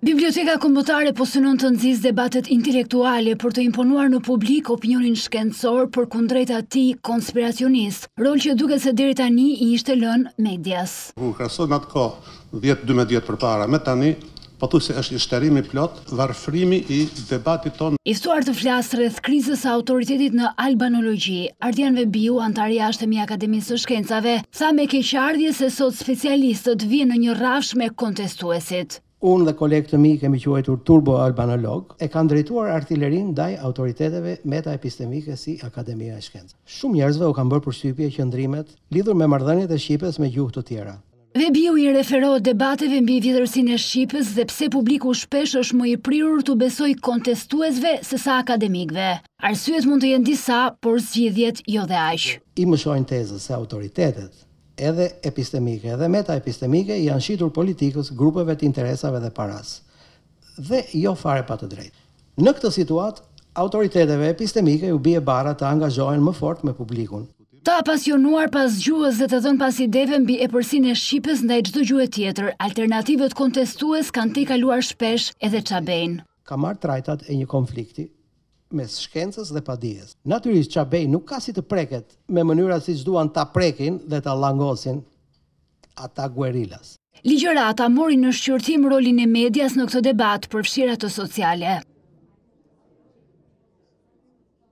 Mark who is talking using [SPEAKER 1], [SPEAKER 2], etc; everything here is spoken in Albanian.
[SPEAKER 1] Biblioteka Kombëtare po synon të nxjisë debatet intelektuale për të imponuar në publik opinionin shkencor për kundrejt atij konspiracionist, rol që duket se deri tani I ishte lënë medias.
[SPEAKER 2] Kur krahasojmë atë kohë 10-12 vjet përpara me tani, pothuajse është I shterimi plot, varfërimi I debatit tonë.
[SPEAKER 1] I ftuar të flasë rreth krizës së autoritetit në albanologji, Ardian Vebiu, antar I jashtëm I Akademisë së Shkencave, tha me keqardhje se sot specialistët vijnë në një rrafsh me kontestuesit.
[SPEAKER 3] Unë dhe kolegë të mi kemi quajtur turbo-albanolog, e kanë drejtuar artillerin ndaj autoriteteve meta-epistemike si Akademia e Shkencave. Shumë njerëzve u kanë bërë përshtypje qëndrimet lidhur me marrëdhëniet e Shqipës me gjuhë të tjera.
[SPEAKER 1] Vebiu I referohet debateve mbi vjetërsinë e Shqipës dhe pse publiku shpesh është më I prirur të besojë kontestuesve sesa akademikëve. Arsyet mund të jenë disa, por zgjidhjet jo dhe aq.
[SPEAKER 3] I mësojnë tezës se autoritetet edhe epistemike edhe meta-epistemike janë shitur politikës, grupeve të interesave dhe paras. Dhe jo fare pa të drejtë. Në këtë situatë, autoriteteve epistemike u bie bara të angazhohen më fort me publikun.
[SPEAKER 1] Të apasionuar pas gjuhës dhe të dhënë pas ideve mbi epërsinë e Shqipës ndaj çdo gjuhë tjetër, alternativët kontestues kanë tejkaluar shpesh edhe Çabejn.
[SPEAKER 3] Ka marrë trajtat e një konflikti mes shkencës dhe padijes. Natyrisht Çabej nuk ka si të preket me mënyra siç duan ta prekin dhe ta llangosin ata guerilas.
[SPEAKER 1] Ligjërata mori në shqyrtim rolin e medias në këtë debat për fshirat sociale.